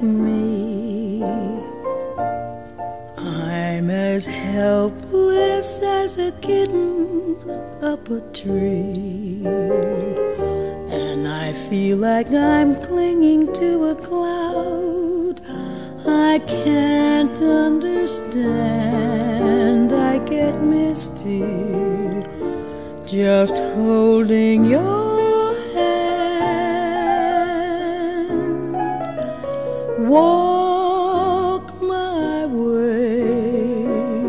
me. I'm as helpless as a kitten up a tree, and I feel like I'm clinging to a cloud I can't understand. I get misty just holding your hand. Walk my way,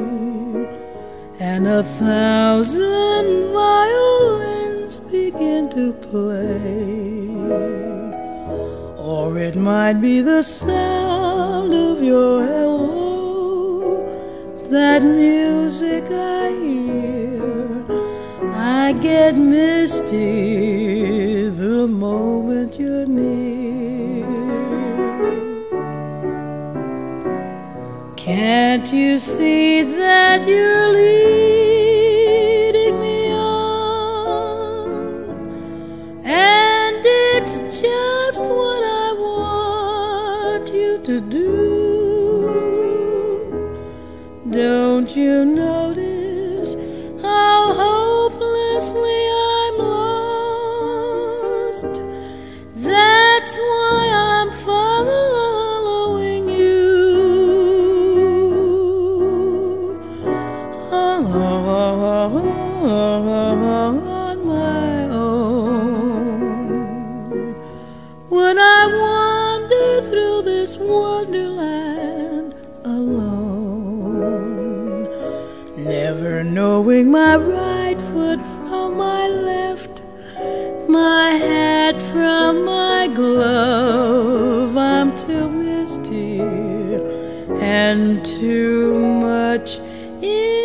and 1,000 violins begin to play. Or it might be the sound of your hello, that music I hear. I get misty the moment you're near. Can't you see that you're leading me on? And it's just what I want you to do. Don't you notice how hopelessly I'm lost? That's why I'm following you on my own. When I wander through this wonderland alone, never knowing my right foot from my left, my hat from my glove, I'm too misty and too much in